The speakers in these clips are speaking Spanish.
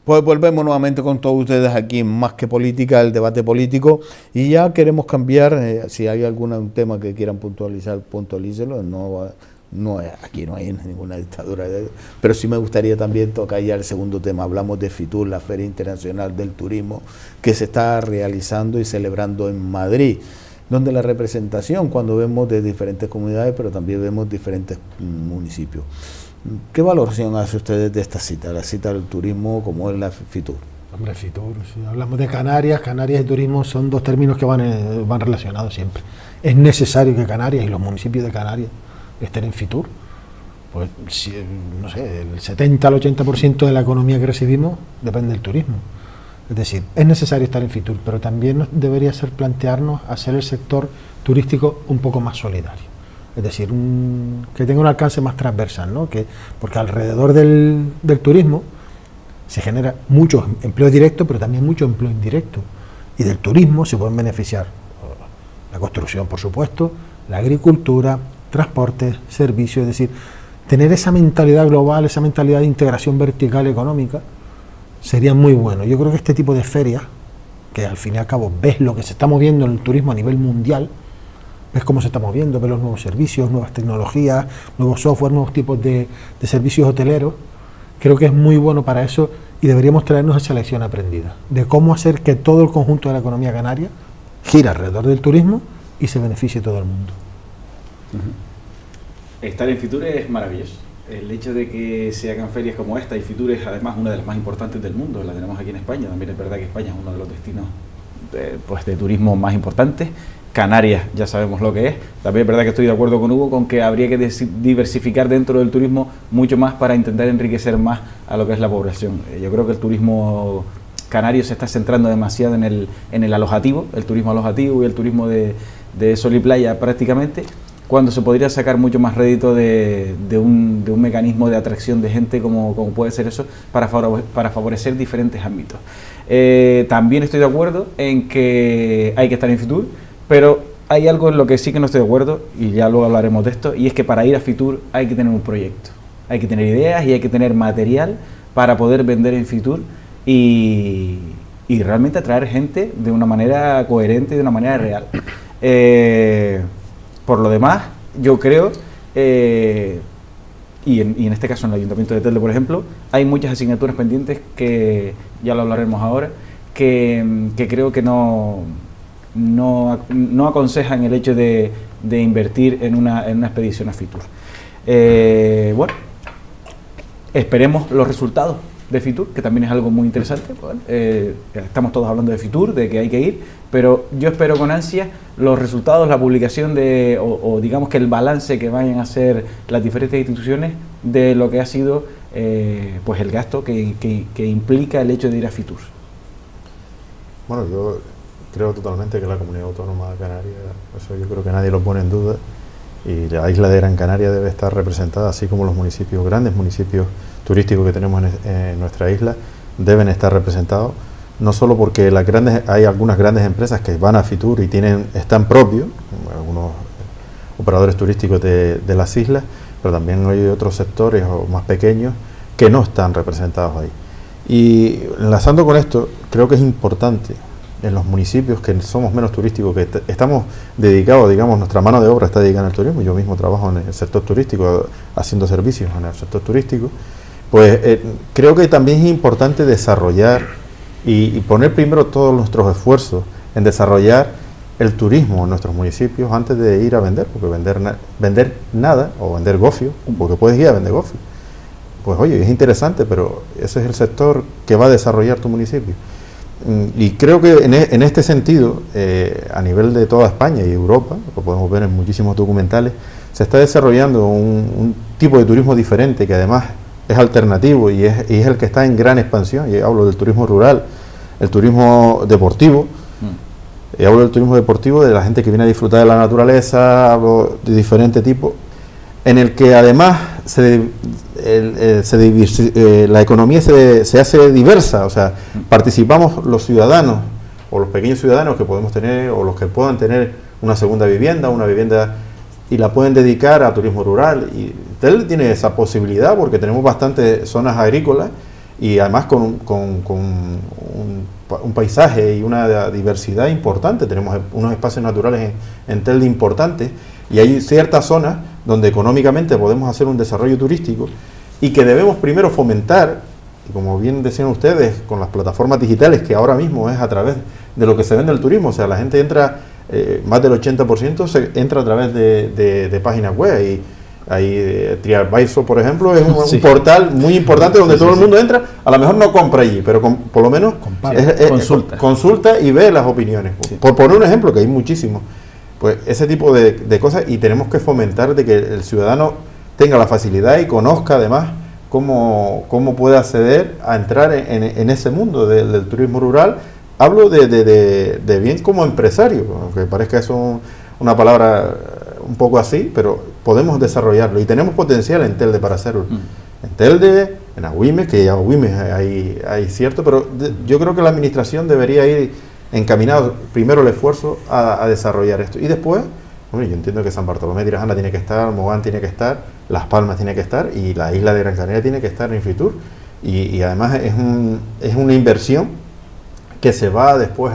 Pues volvemos nuevamente con todos ustedes aquí en Más que Política, el debate político, y ya queremos cambiar, si hay algún tema que quieran puntualizar, puntualícelo, aquí no hay ninguna dictadura, pero sí me gustaría también tocar ya el segundo tema. Hablamos de FITUR, la Feria Internacional del Turismo, que se está realizando y celebrando en Madrid, donde la representación, cuando vemos de diferentes comunidades, pero también vemos diferentes municipios. ¿Qué valoración hace ustedes de esta cita, la cita del turismo como es la FITUR? Hombre, FITUR, si hablamos de Canarias, Canarias y turismo son dos términos que van relacionados siempre. Es necesario que Canarias y los municipios de Canarias estén en FITUR. Pues, no sé, el 70 al 80% de la economía que recibimos depende del turismo. Es decir, es necesario estar en FITUR, pero también debería ser plantearnos hacer el sector turístico un poco más solidario. Es decir, que tenga un alcance más transversal, ¿no? Porque alrededor del turismo se genera mucho empleo directo, pero también mucho empleo indirecto. Y del turismo se pueden beneficiar la construcción, por supuesto, la agricultura, transporte, servicios. Es decir, tener esa mentalidad global, esa mentalidad de integración vertical económica, sería muy bueno. Yo creo que este tipo de ferias, que al fin y al cabo ves lo que se está moviendo en el turismo a nivel mundial, ves cómo se está moviendo, ves los nuevos servicios, nuevas tecnologías, nuevos software, nuevos tipos de servicios hoteleros. Creo que es muy bueno para eso y deberíamos traernos esa lección aprendida de cómo hacer que todo el conjunto de la economía canaria gire alrededor del turismo y se beneficie todo el mundo. Estar en FITUR es maravilloso. El hecho de que se hagan ferias como esta, y FITUR es además una de las más importantes del mundo, la tenemos aquí en España. También es verdad que España es uno de los destinos de turismo más importantes. Canarias ya sabemos lo que es. También es verdad que estoy de acuerdo con Hugo con que habría que diversificar dentro del turismo mucho más para intentar enriquecer más a lo que es la población. Yo creo que el turismo canario se está centrando demasiado en el alojativo, el turismo alojativo y el turismo de sol y playa prácticamente, cuando se podría sacar mucho más rédito de un mecanismo de atracción de gente como puede ser eso para favorecer diferentes ámbitos. También estoy de acuerdo en que hay que estar en FITUR, pero hay algo en lo que sí que no estoy de acuerdo, y ya luego hablaremos de esto, y es que para ir a FITUR hay que tener un proyecto, hay que tener ideas y hay que tener material para poder vender en FITUR y realmente atraer gente de una manera coherente y de una manera real. Por lo demás, yo creo, y en este caso en el Ayuntamiento de Telde, por ejemplo, hay muchas asignaturas pendientes que ya lo hablaremos ahora, que creo que no aconsejan el hecho de invertir en una expedición a FITUR. Bueno, esperemos los resultados de FITUR, que también es algo muy interesante. Bueno, estamos todos hablando de FITUR, de que hay que ir, pero yo espero con ansia los resultados, la publicación o digamos que el balance que vayan a hacer las diferentes instituciones de lo que ha sido pues el gasto que implica el hecho de ir a FITUR. Bueno, yo creo totalmente que la Comunidad Autónoma de Canarias, eso yo creo que nadie lo pone en duda, y la isla de Gran Canaria debe estar representada, así como los municipios, grandes municipios turísticos que tenemos en nuestra isla, deben estar representados, no solo porque hay algunas grandes empresas que van a FITUR y están propios, algunos operadores turísticos de las islas, pero también hay otros sectores o más pequeños que no están representados ahí. Y enlazando con esto, creo que es importante en los municipios que somos menos turísticos, que estamos dedicados, digamos, nuestra mano de obra está dedicada al turismo, yo mismo trabajo en el sector turístico, haciendo servicios en el sector turístico, pues creo que también es importante desarrollar y poner primero todos nuestros esfuerzos en desarrollar el turismo en nuestros municipios antes de ir a vender, porque vender nada o vender gofio, porque puedes ir a vender gofio, pues oye, es interesante, pero ese es el sector que va a desarrollar tu municipio. Y creo que en este sentido, a nivel de toda España y Europa, lo podemos ver en muchísimos documentales, se está desarrollando un tipo de turismo diferente que además es alternativo y es el que está en gran expansión. Y hablo del turismo rural, el turismo deportivo, y hablo del turismo deportivo de la gente que viene a disfrutar de la naturaleza, hablo de diferentes tipos, en el que además la economía se hace diversa, o sea, participamos los ciudadanos o los pequeños ciudadanos que podemos tener o los que puedan tener una segunda vivienda, y la pueden dedicar a turismo rural, y Telde tiene esa posibilidad porque tenemos bastantes zonas agrícolas y además con un paisaje y una diversidad importante. Tenemos unos espacios naturales en Telde importantes, y hay ciertas zonas donde económicamente podemos hacer un desarrollo turístico y que debemos primero fomentar, y como bien decían ustedes, con las plataformas digitales, que ahora mismo es a través de lo que se vende el turismo. O sea, la gente entra, más del 80% entra a través de páginas web, y ahí TripAdvisor, por ejemplo, es un portal muy importante donde todo el mundo entra. A lo mejor no compra allí, pero por lo menos consulta y ve las opiniones. Sí. Por poner un ejemplo, que hay muchísimos. Pues ese tipo de cosas, y tenemos que fomentar de que el ciudadano tenga la facilidad y conozca además cómo puede acceder a entrar en ese mundo del turismo rural. Hablo de bien como empresario, aunque parezca eso una palabra un poco así, pero podemos desarrollarlo y tenemos potencial en Telde para hacerlo. En Telde, en Agüimes, que ya Agüimes hay cierto, pero yo creo que la administración debería ir encaminado primero el esfuerzo a desarrollar esto, y después, bueno, yo entiendo que San Bartolomé de Tirajana tiene que estar, Mogán tiene que estar, Las Palmas tiene que estar, y la isla de Gran Canaria tiene que estar en Fitur, y además es una inversión que se va después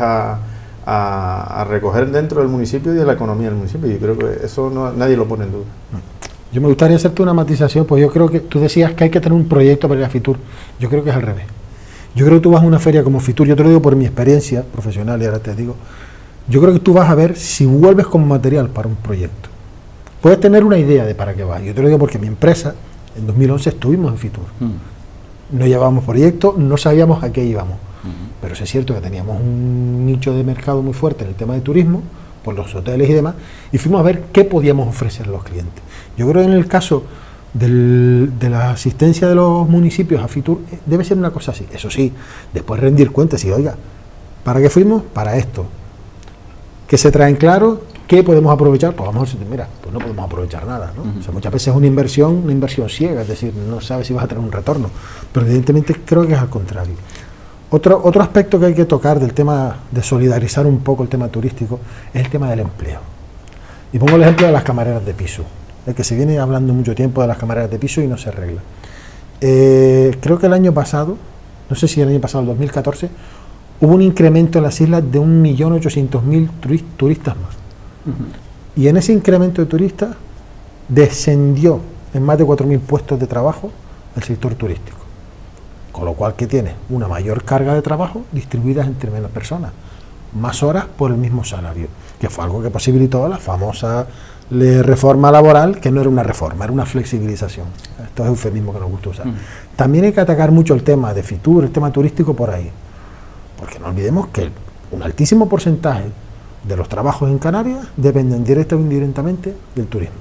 a recoger dentro del municipio y de la economía del municipio. Yo creo que eso nadie lo pone en duda. Yo me gustaría hacerte una matización, pues yo creo que tú decías que hay que tener un proyecto para ir a Fitur. Yo creo que es al revés. Yo creo que tú vas a una feria como Fitur, yo te lo digo por mi experiencia profesional, y ahora te digo, yo creo que tú vas a ver si vuelves con material para un proyecto. Puedes tener una idea de para qué vas. Yo te lo digo porque mi empresa, en 2011 estuvimos en Fitur. No llevábamos proyectos, no sabíamos a qué íbamos. Pero sí es cierto que teníamos un nicho de mercado muy fuerte en el tema de turismo, por los hoteles y demás, y fuimos a ver qué podíamos ofrecer a los clientes. Yo creo que en el caso de la asistencia de los municipios a Fitur debe ser una cosa así. Eso sí, después rendir cuentas y, oiga, ¿para qué fuimos? Para esto. ¿Qué se traen claro? ¿Qué podemos aprovechar? Pues vamos a decir, mira, pues no podemos aprovechar nada, ¿no? O sea, muchas veces es una inversión ciega, es decir, no sabes si vas a tener un retorno, pero evidentemente creo que es al contrario. Otro aspecto que hay que tocar del tema de solidarizar un poco el tema turístico es el tema del empleo. Y pongo el ejemplo de las camareras de piso, que se viene hablando mucho tiempo de las camareras de piso y no se arregla. Creo que el año pasado, no sé si el año pasado, el 2014, hubo un incremento en las islas de 1.800.000 turistas más. Y en ese incremento de turistas descendió en más de 4.000 puestos de trabajo el sector turístico. Con lo cual, ¿qué tiene? Una mayor carga de trabajo distribuida entre menos personas, más horas por el mismo salario, que fue algo que posibilitó la famosa reforma laboral, que no era una reforma, era una flexibilización. Esto es un eufemismo que nos gusta usar. También hay que atacar mucho el tema de Fitur, el tema turístico por ahí, porque no olvidemos que un altísimo porcentaje de los trabajos en Canarias dependen directa o indirectamente del turismo.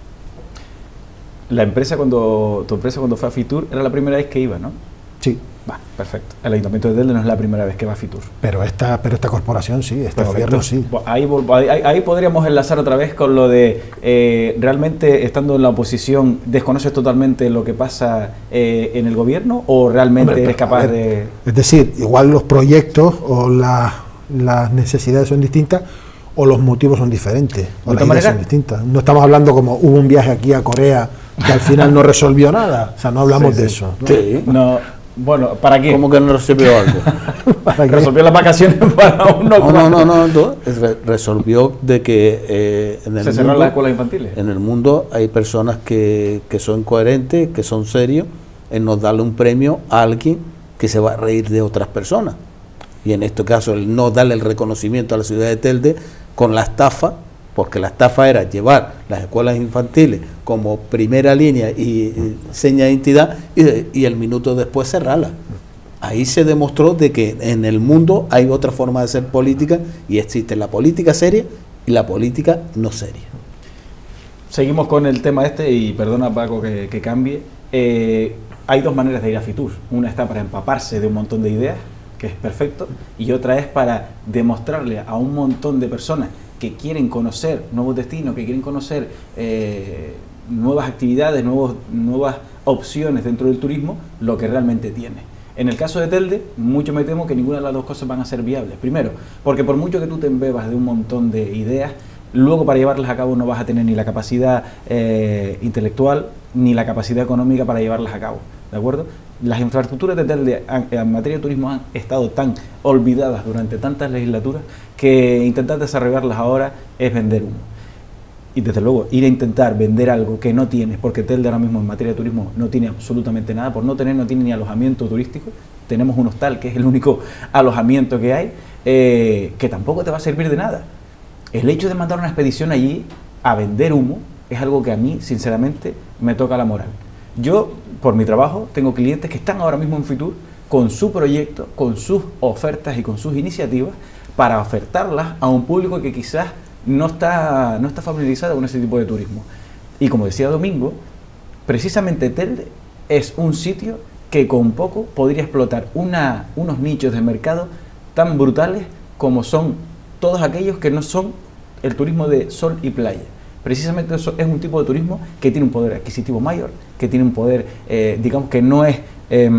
Tu empresa cuando fue a Fitur era la primera vez que iba, ¿no? Sí. Va, perfecto. El Ayuntamiento de Telde no es la primera vez que va a Fitur. Pero esta corporación sí, este gobierno sí. Ahí podríamos enlazar otra vez con lo de realmente estando en la oposición, ¿desconoces totalmente lo que pasa en el gobierno o realmente eres capaz de...? Es decir, igual los proyectos o las necesidades son distintas o los motivos son diferentes, o las ideas son distintas. No estamos hablando como hubo un viaje aquí a Corea que al final no resolvió nada, o sea, no hablamos de eso, ¿no? Sí. No, bueno, ¿para qué? ¿Cómo que no resolvió algo? Resolvió las vacaciones para uno. No. Resolvió de que en el se cerraron las escuelas infantiles. En el mundo hay personas que son coherentes, que son serios en no darle un premio a alguien que se va a reír de otras personas. Y en este caso, el no darle el reconocimiento a la ciudad de Telde con la estafa, porque la estafa era llevar las escuelas infantiles como primera línea y seña de identidad y el minuto después cerrarla. Ahí se demostró de que en el mundo hay otra forma de hacer política y existe la política seria y la política no seria. Seguimos con el tema y perdona Paco que cambie. Hay dos maneras de ir a Fitur. Una está para empaparse de un montón de ideas, que es perfecto, y otra es para demostrarle a un montón de personas que quieren conocer nuevos destinos, que quieren conocer nuevas actividades, nuevas opciones dentro del turismo, lo que realmente tiene. En el caso de Telde, mucho me temo que ninguna de las dos cosas van a ser viables. Primero, porque por mucho que tú te embebas de un montón de ideas, luego para llevarlas a cabo no vas a tener ni la capacidad intelectual ni la capacidad económica para llevarlas a cabo, ¿de acuerdo? las infraestructuras de Telde en materia de turismo han estado tan olvidadas durante tantas legislaturas que intentar desarrollarlas ahora es vender humo. Y desde luego, ir a intentar vender algo que no tienes, porque Telde ahora mismo en materia de turismo no tiene absolutamente nada, por no tiene ni alojamiento turístico, tenemos un hostal que es el único alojamiento que hay, que tampoco te va a servir de nada. El hecho de mandar una expedición allí a vender humo es algo que a mí, sinceramente, me toca la moral. Yo, por mi trabajo, tengo clientes que están ahora mismo en Fitur con su proyecto, con sus ofertas y con sus iniciativas para ofertarlas a un público que quizás no está familiarizado con ese tipo de turismo. Y como decía Domingo, precisamente Telde es un sitio que con poco podría explotar unos nichos de mercado tan brutales como son todos aquellos que no son el turismo de sol y playa. Precisamente eso es un tipo de turismo que tiene un poder adquisitivo mayor, que tiene un poder, digamos que no es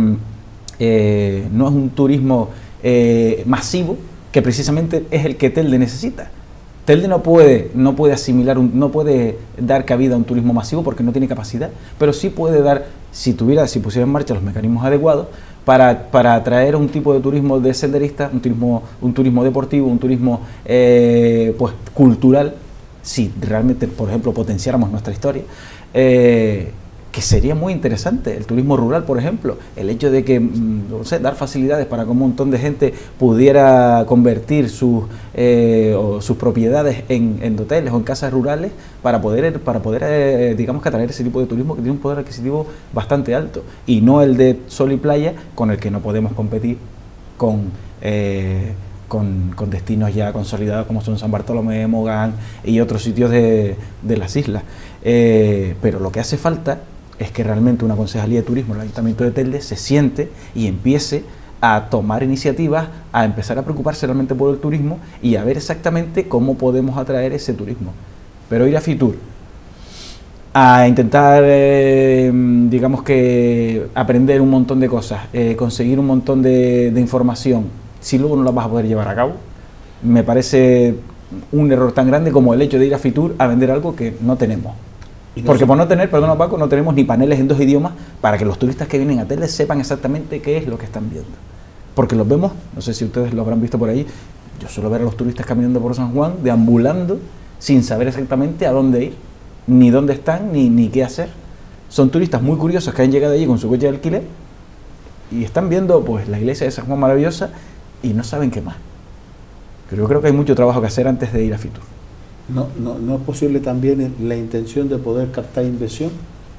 un turismo masivo, que precisamente es el que Telde necesita. Telde no puede asimilar, no puede dar cabida a un turismo masivo porque no tiene capacidad, pero sí puede dar, si pusiera en marcha los mecanismos adecuados para atraer un tipo de turismo de senderista, un turismo deportivo, un turismo pues cultural, si realmente, por ejemplo, potenciáramos nuestra historia, que sería muy interesante. El turismo rural, por ejemplo, el hecho de que, no sé, dar facilidades para que un montón de gente pudiera convertir sus propiedades en hoteles o en casas rurales para poder digamos que atraer ese tipo de turismo que tiene un poder adquisitivo bastante alto y no el de sol y playa con el que no podemos competir con destinos ya consolidados como son San Bartolomé, Mogán y otros sitios de las islas. Pero lo que hace falta es que realmente una concejalía de turismo, el Ayuntamiento de Telde, se siente y empiece a tomar iniciativas, a empezar a preocuparse realmente por el turismo y a ver exactamente cómo podemos atraer ese turismo. Pero ir a Fitur, a intentar, digamos que, aprender un montón de cosas, conseguir un montón de información, si luego no la vas a poder llevar a cabo, me parece un error tan grande como el hecho de ir a Fitur a vender algo que no tenemos. Porque por no tener, perdona Paco, no tenemos ni paneles en 2 idiomas para que los turistas que vienen a Telde sepan exactamente qué es lo que están viendo. Porque los vemos, no sé si ustedes lo habrán visto por ahí, yo suelo ver a los turistas caminando por San Juan, deambulando, sin saber exactamente a dónde ir, ni dónde están, ni qué hacer. Son turistas muy curiosos que han llegado allí con su coche de alquiler y están viendo pues la iglesia de San Juan maravillosa y no saben qué más. Pero yo creo que hay mucho trabajo que hacer antes de ir a Fitur. ¿No es posible también la intención de poder captar inversión?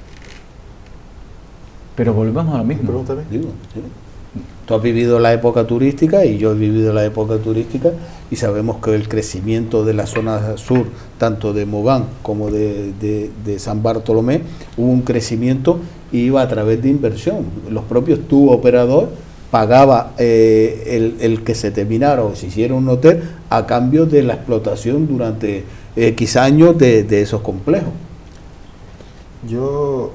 Pero volvemos a lo mismo. Digo, ¿sí? Tú has vivido la época turística y yo he vivido la época turística y sabemos que el crecimiento de la zona sur, tanto de Mogán como de San Bartolomé, hubo un crecimiento y iba a través de inversión. Los propios tour operador pagaba el que se terminara o se hiciera un hotel a cambio de la explotación durante X años de esos complejos. Yo,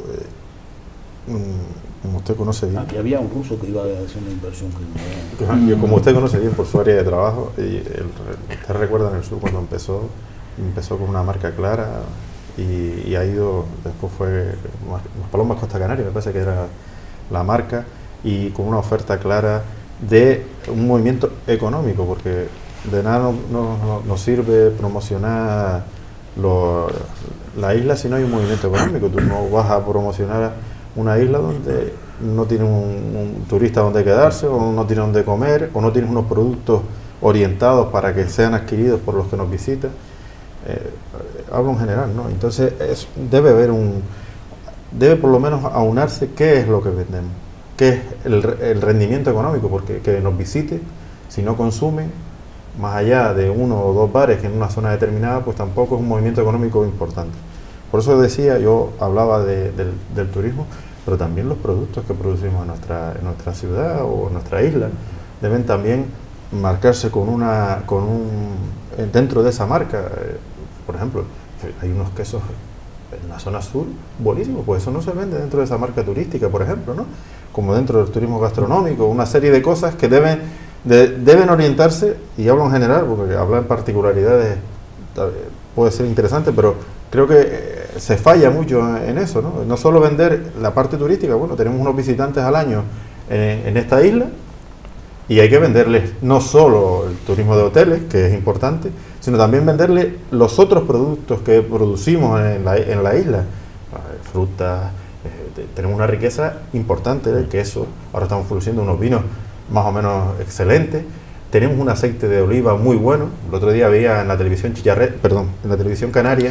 como usted conoce bien... Aquí había un ruso que iba a hacer una inversión. Como usted conoce bien por su área de trabajo, usted recuerda en el sur cuando empezó con una marca clara y ha ido, después fue Las Palomas Costa Canaria, me parece que era la marca, y con una oferta clara de un movimiento económico, porque de nada nos sirve promocionar la isla si no hay un movimiento económico. Tú no vas a promocionar una isla donde no tiene un turista donde quedarse, o no tiene donde comer, o no tienes unos productos orientados para que sean adquiridos por los que nos visitan. Hablo en general, ¿no? Entonces debe por lo menos aunarse qué es lo que vendemos, qué es el rendimiento económico, porque que nos visite, si no consume, más allá de 1 o 2 bares que en una zona determinada, pues tampoco es un movimiento económico importante. Por eso decía, yo hablaba del turismo, pero también los productos que producimos en nuestra ciudad o en nuestra isla deben también marcarse dentro de esa marca. Por ejemplo, hay unos quesos en la zona sur buenísimos, pues eso no se vende dentro de esa marca turística, por ejemplo, ¿no? Como dentro del turismo gastronómico, una serie de cosas que deben orientarse, y hablo en general, porque hablar en particularidades puede ser interesante, pero creo que se falla mucho en eso, ¿no? No solo vender la parte turística, bueno, tenemos unos visitantes al año en esta isla y hay que venderles no solo el turismo de hoteles, que es importante, sino también venderles los otros productos que producimos en la isla, frutas, tenemos una riqueza importante del queso, ahora estamos produciendo unos vinos más o menos excelentes. Tenemos un aceite de oliva muy bueno. El otro día había en la televisión en la televisión canaria,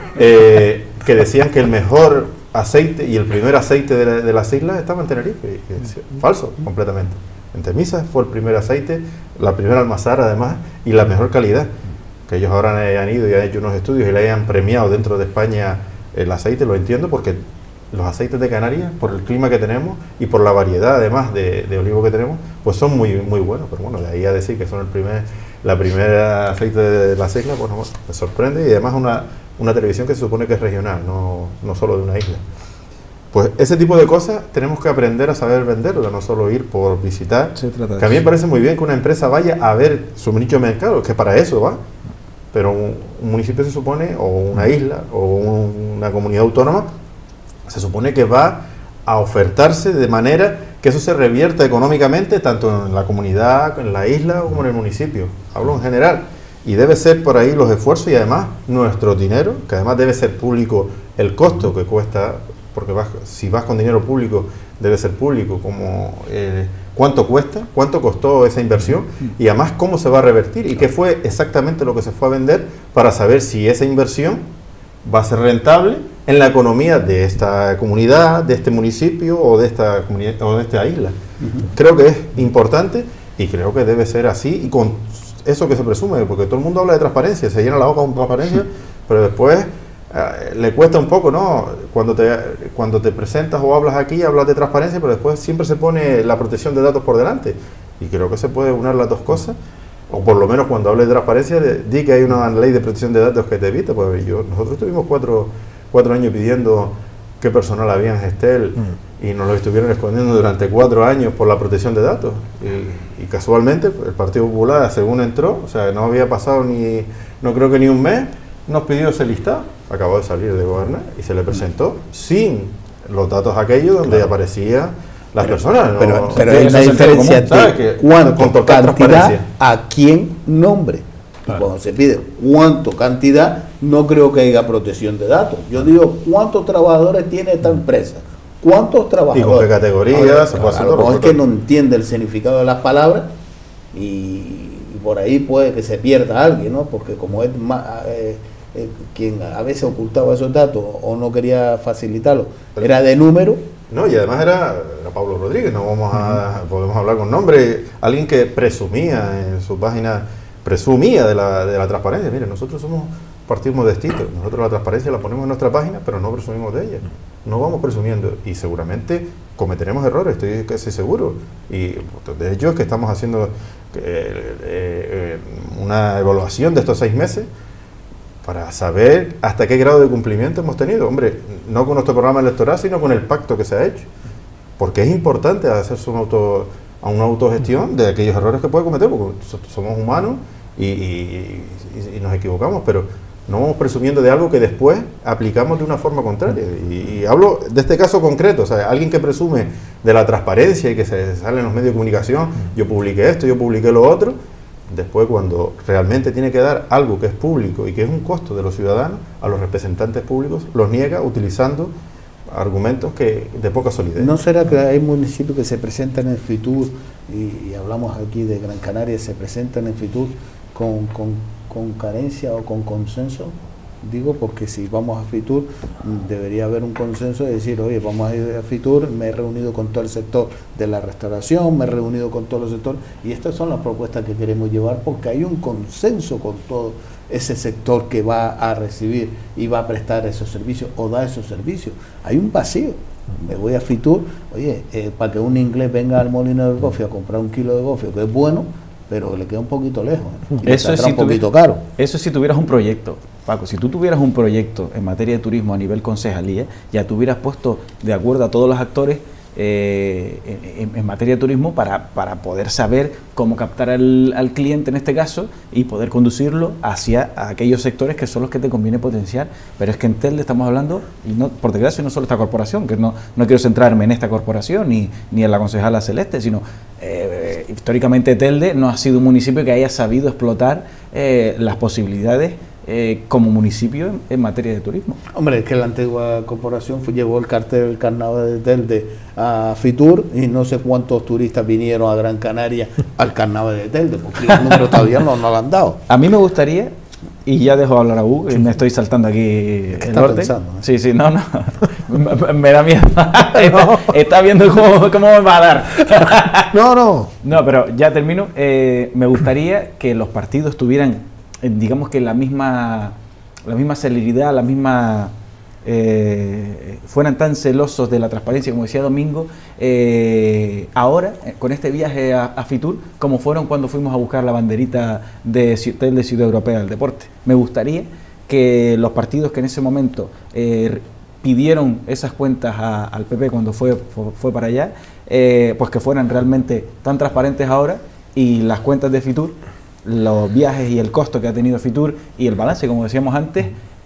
que decían que el mejor aceite y el primer aceite de las islas estaba en Tenerife. Falso, completamente. En Temisa fue el primer aceite, la primera almazara además, y la mejor calidad. Que ellos ahora han ido y han hecho unos estudios y le hayan premiado dentro de España el aceite, lo entiendo, porque los aceites de Canarias, por el clima que tenemos y por la variedad además de olivo que tenemos, pues son muy buenos. Pero bueno, de ahí a decir que son la primera aceite de las islas, pues bueno, me sorprende. Y además una televisión que se supone que es regional, no solo de una isla. Pues ese tipo de cosas tenemos que aprender a saber venderla, no solo ir por visitar. Que a mí me parece muy bien que una empresa vaya a ver su nicho de mercado, que para eso va. Pero un municipio se supone, o una isla, o una comunidad autónoma, se supone que va a ofertarse de manera que eso se revierta económicamente tanto en la comunidad, en la isla como en el municipio. Hablo en general. Y debe ser por ahí los esfuerzos y además nuestro dinero, que además debe ser público el costo que cuesta, porque si vas con dinero público debe ser público, como cuánto cuesta, cuánto costó esa inversión y además cómo se va a revertir y qué fue exactamente lo que se fue a vender para saber si esa inversión va a ser rentable en la economía de esta comunidad, de este municipio o de esta comunidad o de esta isla. Creo que es importante y creo que debe ser así y con eso que se presume, porque todo el mundo habla de transparencia, se llena la boca con transparencia, pero después le cuesta un poco, ¿no? Cuando te presentas o hablas aquí, hablas de transparencia, pero después siempre se pone la protección de datos por delante y creo que se puede unir las dos cosas. O por lo menos cuando hables de transparencia, di que hay una ley de protección de datos que te evita. Pues nosotros estuvimos cuatro años pidiendo qué personal había en Gestel y nos lo estuvieron escondiendo durante 4 años por la protección de datos. Y casualmente el Partido Popular, según entró, o sea, no había pasado no creo que ni un mes, nos pidió ese listado. Acabó de salir de gobernar y se le presentó sin los datos aquellos donde aparecía las personas. Pero hay una diferencia de cuánto cantidad a quién nombre. Cuando se pide cuánto cantidad, no creo que haya protección de datos. Yo digo cuántos trabajadores tiene esta empresa, cuántos trabajadores. ¿Y con qué categorías? Es que no entiende el significado de las palabras y por ahí puede que se pierda alguien, ¿no? Porque como es más, quien a veces ocultaba esos datos o no quería facilitarlos, era de número. No, y además era Pablo Rodríguez, no podemos hablar con nombre, alguien que presumía en su página, de la transparencia. Mire, nosotros somos partido modestito, nosotros la transparencia la ponemos en nuestra página, pero no presumimos de ella, no vamos presumiendo y seguramente cometeremos errores, estoy casi seguro. Y de hecho es que estamos haciendo una evaluación de estos 6 meses para saber hasta qué grado de cumplimiento hemos tenido. Hombre, no con nuestro programa electoral, sino con el pacto que se ha hecho. Porque es importante hacerse una autogestión de aquellos errores que puede cometer, porque somos humanos y nos equivocamos, pero no vamos presumiendo de algo que después aplicamos de una forma contraria. Y hablo de este caso concreto, o sea, alguien que presume de la transparencia y que se sale en los medios de comunicación, yo publiqué esto, yo publiqué lo otro, después cuando realmente tiene que dar algo que es público y que es un costo de los ciudadanos, a los representantes públicos los niega utilizando argumentos de poca solidez. ¿No será que hay municipios que se presentan en FITUR, y hablamos aquí de Gran Canaria, se presentan en FITUR con carencia o con consenso? Digo porque si vamos a FITUR debería haber un consenso de decir, oye, vamos a ir a FITUR, me he reunido con todo el sector de la restauración, me he reunido con todos los sectores y estas son las propuestas que queremos llevar porque hay un consenso con todo ese sector que va a recibir y va a prestar esos servicios o da esos servicios. Hay un vacío. Me voy a FITUR, oye, para que un inglés venga al molino del gofio a comprar 1 kilo de gofio, que es bueno, pero le queda un poquito lejos, y eso es un poquito caro. Eso si tuvieras un proyecto, Paco, si tú tuvieras un proyecto en materia de turismo a nivel concejalía, ya te hubieras puesto de acuerdo a todos los actores en materia de turismo para poder saber cómo captar al cliente en este caso y poder conducirlo hacia aquellos sectores que son los que te conviene potenciar. Pero es que en Telde estamos hablando, y no, por desgracia no solo esta corporación, que no quiero centrarme en esta corporación ni en la concejala Celeste, sino históricamente Telde no ha sido un municipio que haya sabido explotar las posibilidades como municipio en materia de turismo. Hombre, es que la antigua corporación llevó el cartel del carnaval de Telde a Fitur y no sé cuántos turistas vinieron a Gran Canaria al carnaval de Telde, porque el número todavía no lo han dado. A mí me gustaría, y ya dejo hablar a Hugo, me estoy saltando aquí el orden. Pensando, Sí, no, me da miedo. Está viendo cómo me va a dar. No, pero ya termino. Me gustaría que los partidos tuvieran, digamos que la misma celeridad, fueran tan celosos de la transparencia, como decía Domingo, ahora, con este viaje a Fitur, como fueron cuando fuimos a buscar la banderita de Ciudad Europea del Deporte. Me gustaría que los partidos que en ese momento pidieron esas cuentas al PP cuando fue para allá, pues que fueran realmente tan transparentes ahora, y las cuentas de Fitur, los viajes y el costo que ha tenido Fitur y el balance, como decíamos antes,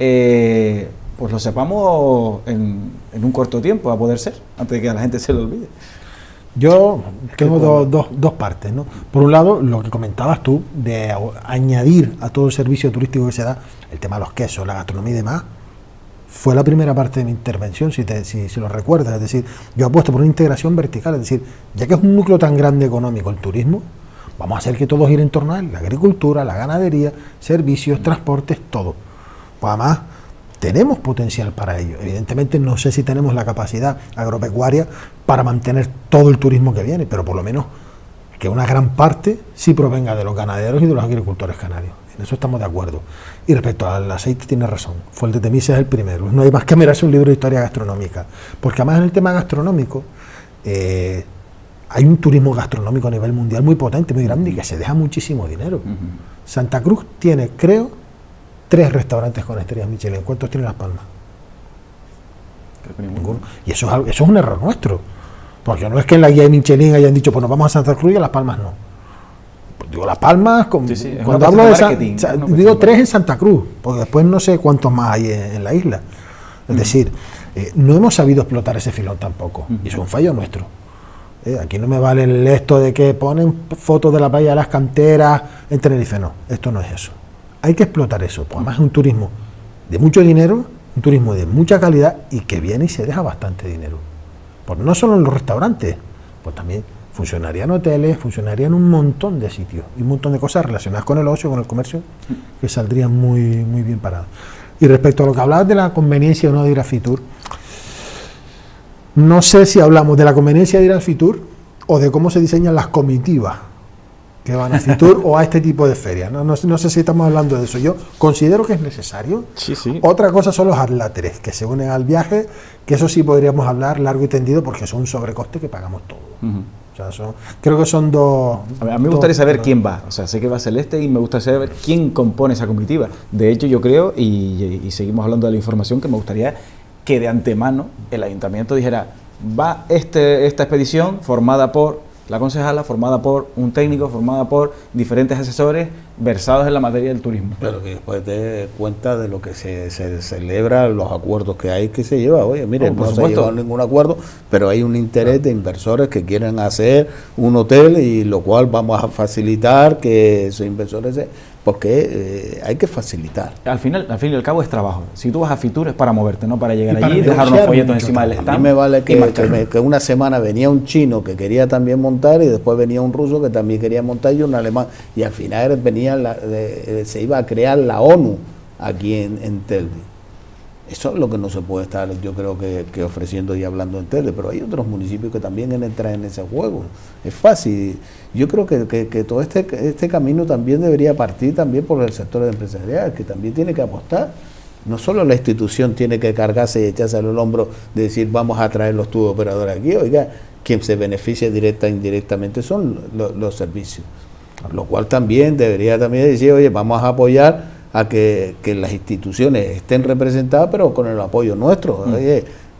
pues lo sepamos en un corto tiempo, a poder ser, antes de que a la gente se lo olvide. Yo tengo dos partes, ¿no? Por un lado, lo que comentabas tú, de añadir a todo el servicio turístico que se da, el tema de los quesos, la gastronomía y demás, fue la primera parte de mi intervención, si lo recuerdas. Es decir, yo apuesto por una integración vertical, es decir, ya que es un núcleo tan grande económico el turismo, vamos a hacer que todo gire en torno a él, la agricultura, la ganadería, servicios, transportes, todo. Pues además, tenemos potencial para ello. Evidentemente no sé si tenemos la capacidad agropecuaria para mantener todo el turismo que viene, pero por lo menos que una gran parte sí provenga de los ganaderos y de los agricultores canarios. En eso estamos de acuerdo. Y respecto al aceite, tiene razón. Fuente de Misa es el primero. No hay más que mirarse un libro de historia gastronómica. Porque además en el tema gastronómico hay un turismo gastronómico a nivel mundial muy potente, muy grande, y que se deja muchísimo dinero. Santa Cruz tiene, creo, 3 restaurantes con estrellas Michelin. ¿Cuántos tiene Las Palmas? Creo que ninguno. Y eso es un error nuestro. Porque no es que en la guía de Michelin hayan dicho, pues nos vamos a Santa Cruz y a Las Palmas no. Pues digo Las Palmas, cuando hablo de digo 3 en Santa Cruz, porque después no sé cuántos más hay en la isla. Es decir, no hemos sabido explotar ese filón tampoco. Y eso es un fallo nuestro. Aquí no me vale esto de que ponen fotos de la playa de las canteras en Tenerife. No, esto no es eso. Hay que explotar eso. Pues además es un turismo de mucho dinero, un turismo de mucha calidad y que viene y se deja bastante dinero. Pues no solo en los restaurantes, pues también funcionarían hoteles, funcionarían un montón de sitios y un montón de cosas relacionadas con el ocio, con el comercio, que saldrían muy bien parados. Y respecto a lo que hablabas de la conveniencia o no de ir a Fitur, no sé si hablamos de la conveniencia de ir al Fitur o de cómo se diseñan las comitivas que van a Fitur o a este tipo de ferias. No sé si estamos hablando de eso. Yo considero que es necesario. Sí. Otra cosa son los adláteres que se unen al viaje, que eso sí podríamos hablar largo y tendido porque son un sobrecoste que pagamos todos. O sea, creo que son dos... A mí me gustaría saber quién va. O sea, sé que va Celeste y me gustaría saber quién compone esa comitiva. De hecho, yo creo, y seguimos hablando de la información, que me gustaría que de antemano el ayuntamiento dijera, va esta expedición formada por la concejala, formada por un técnico, formada por diferentes asesores versados en la materia del turismo. Pero que después te cuenta de lo que se celebra, los acuerdos que hay, que se lleva. Oye, mire, no se ha llegado a ningún acuerdo, pero hay un interés de inversores que quieren hacer un hotel, y lo cual vamos a facilitar que esos inversores porque hay que facilitar. Al fin y al cabo es trabajo. Si tú vas a Fitur es para moverte, no para llegar allí, dejar unos folletos encima del stand. A mí me vale que una semana venía un chino que quería también montar, y después venía un ruso que también quería montar, y un alemán, y al final se iba a crear la ONU aquí en Telde. Eso es lo que no se puede estar, yo creo que ofreciendo y hablando en Telde, pero hay otros municipios que también entran en ese juego. Es fácil. Yo creo que todo este camino también debería partir también por el sector empresarial, que también tiene que apostar. No solo la institución tiene que cargarse y echarse al hombro de decir vamos a traer los tubos operadores aquí. Oiga, quien se beneficia directa e indirectamente son los servicios. Lo cual también debería también decir, oye, vamos a apoyar a que las instituciones estén representadas, pero con el apoyo nuestro. Oye,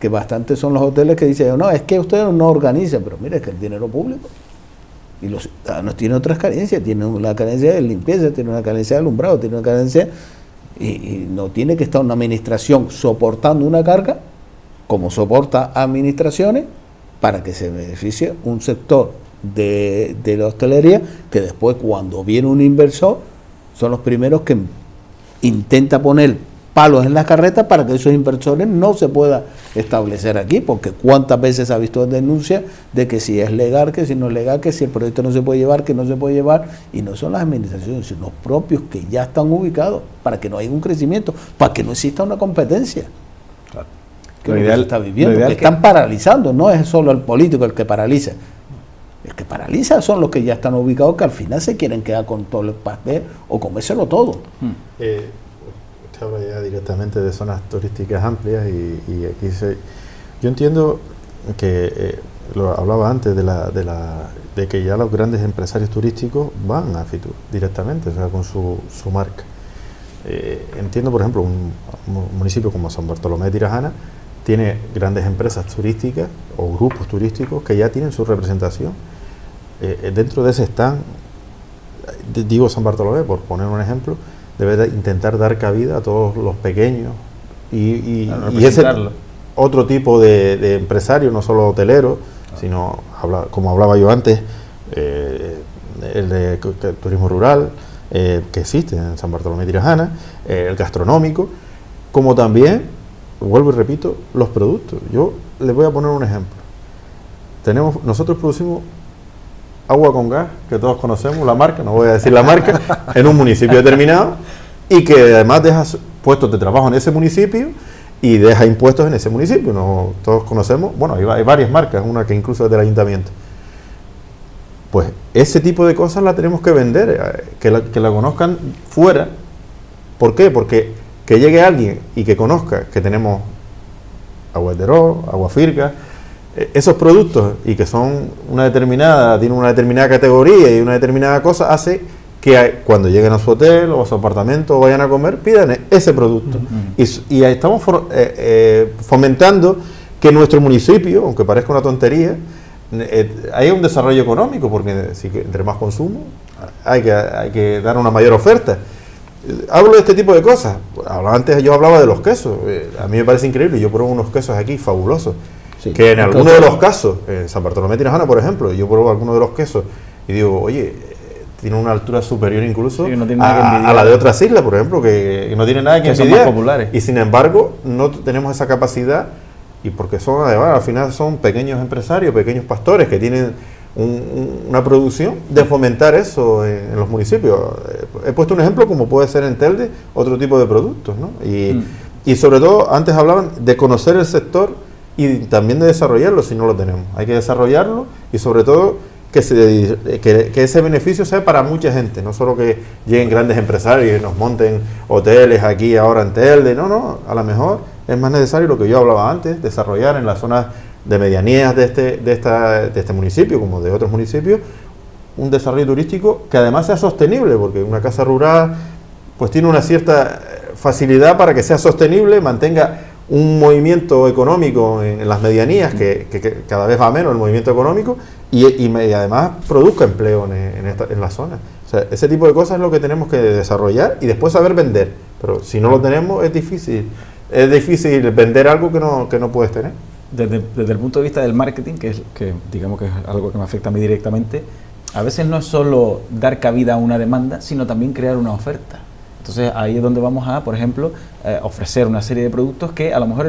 que bastantes son los hoteles que dicen, no, es que ustedes no organizan, pero mire, es que el dinero público. Y los ciudadanos tienen otras carencias, tienen una carencia de limpieza, tienen una carencia de alumbrado, tienen una carencia, y no tiene que estar una administración soportando una carga, como soporta administraciones, para que se beneficie un sector de la hostelería, que después cuando viene un inversor, son los primeros que intenta poner palos en la carreta para que esos inversores no se pueda establecer aquí, porque cuántas veces ha visto denuncias de que si es legal, que si no es legal, que si el proyecto no se puede llevar, que no se puede llevar, y no son las administraciones, sino los propios que ya están ubicados, para que no haya un crecimiento, para que no exista una competencia. Claro. Que lo ideal está viviendo, que están paralizando, no es solo el político el que paraliza. El que paraliza son los que ya están ubicados, que al final se quieren quedar con todo el pastel o comérselo todo. Usted habla ya directamente de zonas turísticas amplias y aquí yo entiendo que lo hablaba antes de que ya los grandes empresarios turísticos van a Fitur directamente, o sea, con su marca. Entiendo, por ejemplo, un municipio como San Bartolomé de Tirajana tiene grandes empresas turísticas o grupos turísticos que ya tienen su representación. Dentro de ese stand, digo San Bartolomé, por poner un ejemplo, debe de intentar dar cabida a todos los pequeños y ese otro tipo de empresario, no solo hotelero, sino, como hablaba yo antes, el de turismo rural, que existe en San Bartolomé de Tirajana, el gastronómico, como también, vuelvo y repito, los productos. Yo les voy a poner un ejemplo. Nosotros producimos agua con gas, que todos conocemos, la marca, no voy a decir la marca, en un municipio determinado, y que además deja puestos de trabajo en ese municipio y deja impuestos en ese municipio. Todos conocemos, bueno, hay varias marcas, una que incluso es del ayuntamiento. Pues ese tipo de cosas la tenemos que vender, que la conozcan fuera. ¿Por qué? Porque que llegue alguien y que conozca que tenemos agua de Teró, agua Firca, esos productos, y que son tienen una determinada categoría y una determinada cosa, hace que cuando lleguen a su hotel o a su apartamento o vayan a comer, pidan ese producto. Y estamos fomentando que nuestro municipio, aunque parezca una tontería, haya un desarrollo económico, porque entre más consumo hay que dar una mayor oferta. Hablo de este tipo de cosas. Antes yo hablaba de los quesos. A mí me parece increíble. Yo pruebo unos quesos aquí fabulosos. Sí, que en algunos de los casos, en San Bartolomé de Tirajana, por ejemplo, yo pruebo algunos de los quesos y digo, oye, tiene una altura superior incluso a la de otras islas, por ejemplo, que no tiene nada que envidiar. Son más populares. Y sin embargo, no tenemos esa capacidad, y porque además, al final son pequeños empresarios, pequeños pastores que tienen una producción de fomentar eso en los municipios. He puesto un ejemplo como puede ser en Telde, otro tipo de productos, ¿no? Y sobre todo, antes hablaban de conocer el sector y también de desarrollarlo si no lo tenemos. Hay que desarrollarlo y sobre todo que ese beneficio sea para mucha gente, no solo que lleguen grandes empresarios y nos monten hoteles aquí ahora en Telde. No, a lo mejor es más necesario lo que yo hablaba antes, desarrollar en las zonas de medianías de este municipio, como de otros municipios, un desarrollo turístico que además sea sostenible, porque una casa rural pues tiene una cierta facilidad para que sea sostenible, mantenga un movimiento económico en las medianías, que cada vez va menos el movimiento económico, y además produzca empleo en la zona. O sea, ese tipo de cosas es lo que tenemos que desarrollar y después saber vender, pero si no lo tenemos es difícil vender algo que no puedes tener. Desde el punto de vista del marketing, que digamos que es algo que me afecta a mí directamente, a veces no es solo dar cabida a una demanda, sino también crear una oferta. Entonces ahí es donde vamos a, por ejemplo, ofrecer una serie de productos que a lo mejor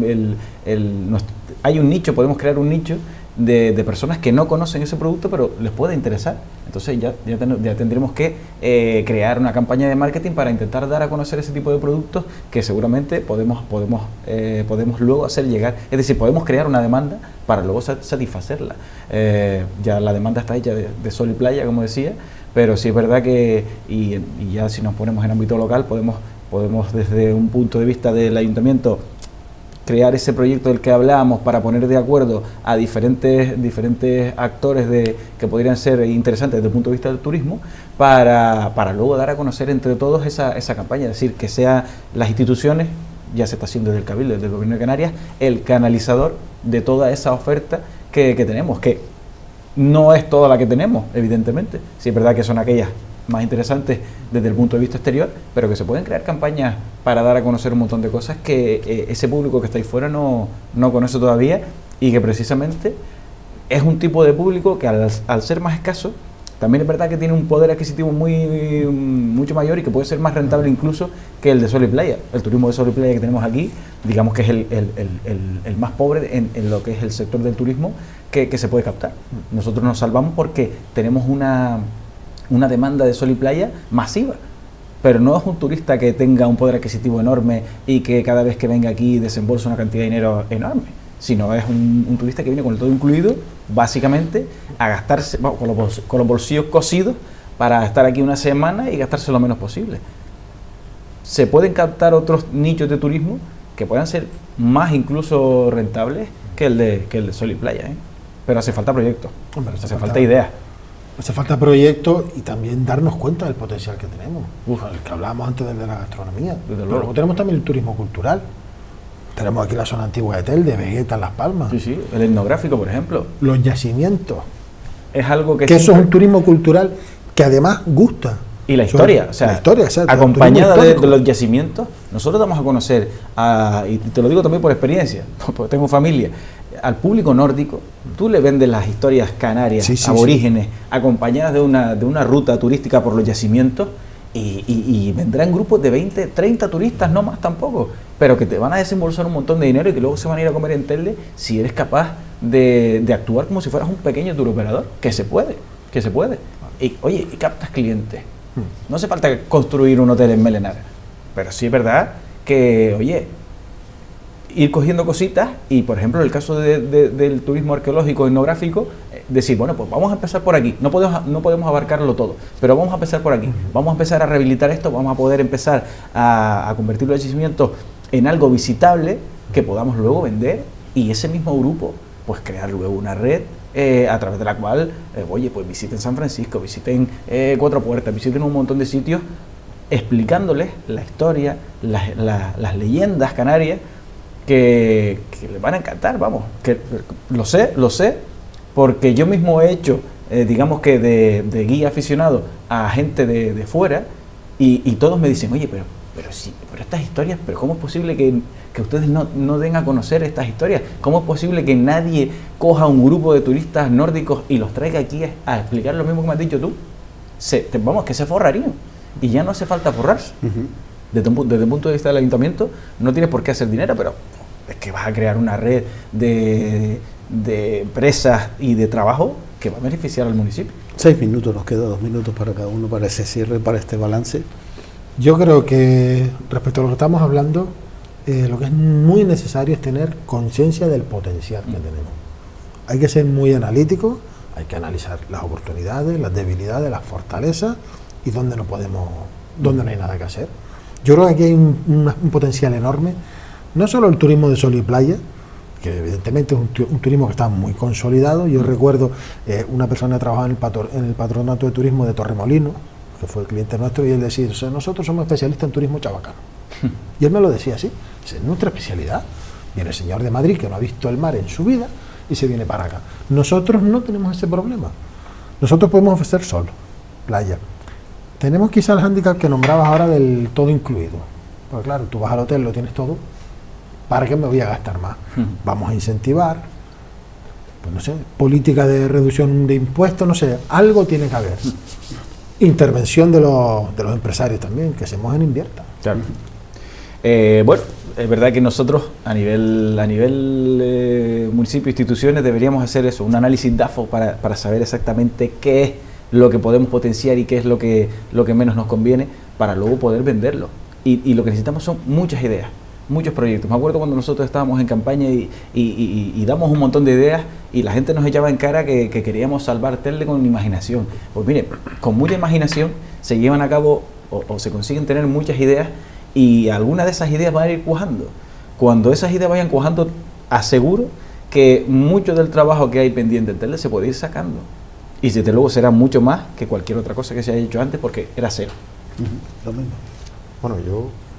hay un nicho, podemos crear un nicho de personas que no conocen ese producto, pero les puede interesar. Entonces ya tendremos que crear una campaña de marketing para intentar dar a conocer ese tipo de productos que seguramente podemos luego hacer llegar. Es decir, podemos crear una demanda para luego satisfacerla. Ya la demanda está hecha de sol y playa, como decía, pero sí es verdad que, y ya si nos ponemos en ámbito local, podemos desde un punto de vista del ayuntamiento crear ese proyecto del que hablábamos para poner de acuerdo a diferentes actores que podrían ser interesantes desde el punto de vista del turismo para luego dar a conocer entre todos esa campaña, es decir, que sean las instituciones ya se está haciendo desde el Cabildo, desde el Gobierno de Canarias, el canalizador de toda esa oferta que tenemos, que no es toda la que tenemos, evidentemente. Sí es verdad que son aquellas más interesantes desde el punto de vista exterior, pero que se pueden crear campañas para dar a conocer un montón de cosas que ese público que está ahí fuera no conoce todavía, y que precisamente es un tipo de público que al ser más escaso, también es verdad que tiene un poder adquisitivo mucho mayor y que puede ser más rentable incluso que el de sol y playa. El turismo de sol y playa que tenemos aquí, digamos que es el más pobre en lo que es el sector del turismo que se puede captar. Nosotros nos salvamos porque tenemos una demanda de sol y playa masiva, pero no es un turista que tenga un poder adquisitivo enorme y que cada vez que venga aquí desembolsa una cantidad de dinero enorme, sino es un turista que viene con el todo incluido, básicamente a gastarse, bueno, con los bolsillos cosidos para estar aquí una semana y gastarse lo menos posible. Se pueden captar otros nichos de turismo que puedan ser más incluso rentables que el de sol y playa, ¿eh? Pero hace falta proyectos, hace falta ideas. Hace falta proyectos y también darnos cuenta del potencial que tenemos. El que hablábamos antes de la gastronomía. Pero luego tenemos también el turismo cultural. Tenemos aquí la zona antigua de Telde, Vegeta, Las Palmas. Sí, sí, el etnográfico, por ejemplo. Los yacimientos. Es algo que eso es un turismo cultural que además gusta. Y la historia, o sea, la historia, exacto, acompañada de los yacimientos, nosotros damos a conocer, y te lo digo también por experiencia, porque tengo familia, al público nórdico, tú le vendes las historias canarias, aborígenes, acompañadas de una ruta turística por los yacimientos, y vendrán grupos de 20, 30 turistas, no más tampoco, pero que te van a desembolsar un montón de dinero y que luego se van a ir a comer en Telde si eres capaz de actuar como si fueras un pequeño turoperador, que se puede. Y, oye, y captas clientes. No hace falta construir un hotel en Melenar, pero sí es verdad que, oye, ir cogiendo cositas y, por ejemplo, en el caso del turismo arqueológico etnográfico, decir, bueno, pues vamos a empezar por aquí, no podemos abarcarlo todo, pero vamos a empezar por aquí, vamos a empezar a rehabilitar esto, vamos a poder empezar a convertir los yacimientos en algo visitable que podamos luego vender, y ese mismo grupo, pues crear luego una red a través de la cual, oye, pues visiten San Francisco, visiten Cuatro Puertas, visiten un montón de sitios, explicándoles la historia, las leyendas canarias, que les van a encantar, vamos, que lo sé, porque yo mismo he hecho, digamos que de guía aficionado a gente de fuera, y todos me dicen, oye, pero estas historias, pero ¿cómo es posible que ustedes no den a conocer estas historias? ¿Cómo es posible que nadie coja un grupo de turistas nórdicos y los traiga aquí a explicar lo mismo que me has dicho tú? Vamos, que se forrarían, y ya no hace falta forrarse. Desde el punto de vista del ayuntamiento, no tienes por qué hacer dinero, pero es que vas a crear una red de empresas y de trabajo que va a beneficiar al municipio. 6 minutos, nos queda 2 minutos para cada uno, para ese cierre, para este balance. Yo creo que respecto a lo que estamos hablando, lo que es muy necesario es tener conciencia del potencial que tenemos. Hay que ser muy analítico, hay que analizar las oportunidades, las debilidades, las fortalezas y dónde no hay nada que hacer. Yo creo que aquí hay un potencial enorme, no solo el turismo de sol y playa, que evidentemente es un turismo que está muy consolidado. Yo recuerdo una persona que trabajaba en el patronato de turismo de Torremolinos, que fue cliente nuestro, y él decía, o sea, nosotros somos especialistas en turismo chabacano. Y él me lo decía así, es nuestra especialidad. Viene el señor de Madrid que no ha visto el mar en su vida y se viene para acá. Nosotros no tenemos ese problema. Nosotros podemos ofrecer sol, playa. Tenemos quizá el hándicap que nombrabas ahora del todo incluido. Porque claro, tú vas al hotel, lo tienes todo, ¿para qué me voy a gastar más? Vamos a incentivar, pues no sé, política de reducción de impuestos, no sé, algo tiene que haber. Intervención de los empresarios también, que se mojen e inviertan. Claro. Bueno, es verdad que nosotros a nivel municipio, instituciones, deberíamos hacer eso, un análisis DAFO para saber exactamente qué es lo que podemos potenciar y qué es lo que menos nos conviene, para luego poder venderlo. Y lo que necesitamos son muchas ideas, muchos proyectos. Me acuerdo cuando nosotros estábamos en campaña y damos un montón de ideas y la gente nos echaba en cara que queríamos salvar Telde con imaginación. Pues mire, con mucha imaginación se llevan a cabo o se consiguen tener muchas ideas, y algunas de esas ideas van a ir cuajando. Cuando esas ideas vayan cuajando, aseguro que mucho del trabajo que hay pendiente en Telde se puede ir sacando. Y desde luego será mucho más que cualquier otra cosa que se haya hecho antes, porque era cero. Lo mismo. Bueno, yo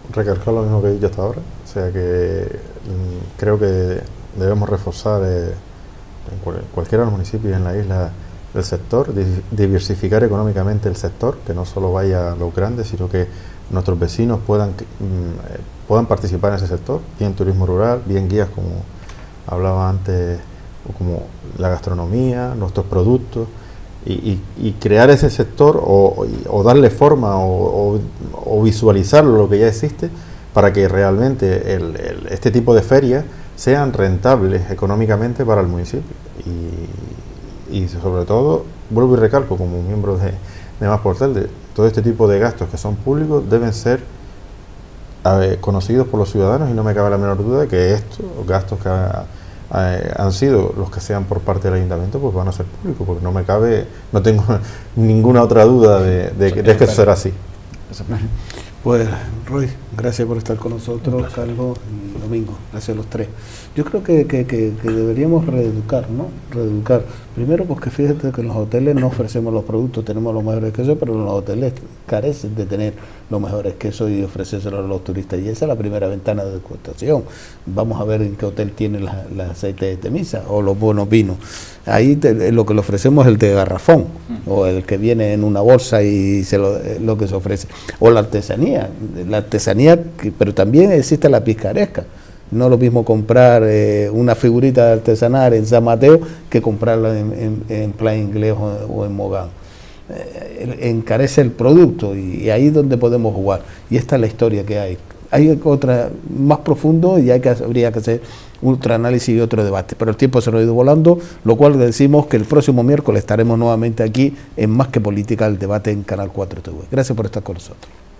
recalcar lo mismo que he dicho hasta ahora, o sea que creo que debemos reforzar en cualquiera de los municipios en la isla el sector, diversificar económicamente el sector, que no solo vaya a los grandes, sino que nuestros vecinos puedan participar en ese sector, bien turismo rural, bien guías como hablaba antes, o como la gastronomía, nuestros productos, y crear ese sector o darle forma o visualizar lo que ya existe para que realmente este tipo de ferias sean rentables económicamente para el municipio. Y sobre todo, vuelvo y recalco como miembro de Más por Telde, todo este tipo de gastos que son públicos deben ser conocidos por los ciudadanos, y no me cabe la menor duda de que estos gastos que han sido los que sean por parte del ayuntamiento, pues van a ser públicos, porque no tengo ninguna otra duda de que eso será así. Pues Roy, gracias por estar con nosotros, Carlos y Domingo, gracias a los tres. Yo creo que deberíamos reeducar, ¿no? Reeducar. Primero porque fíjate que en los hoteles no ofrecemos los productos, tenemos los mejores quesos, pero en los hoteles carecen de tener los mejores quesos y ofrecérselos a los turistas. Y esa es la primera ventana de degustación. Vamos a ver en qué hotel tiene el aceite de Temisa o los buenos vinos. Ahí lo que le ofrecemos es el de garrafón, o el que viene en una bolsa y lo que se ofrece. O la artesanía, pero también existe la picaresca. No es lo mismo comprar una figurita artesanal en San Mateo que comprarla en Plan Inglés o en Mogán. Encarece el producto y ahí es donde podemos jugar. Y esta es la historia que hay. Hay otra más profundo y habría que hacer otro análisis y otro debate. Pero el tiempo se nos ha ido volando, lo cual decimos que el próximo miércoles estaremos nuevamente aquí en Más que Política, el debate en Canal 4 TV. Gracias por estar con nosotros.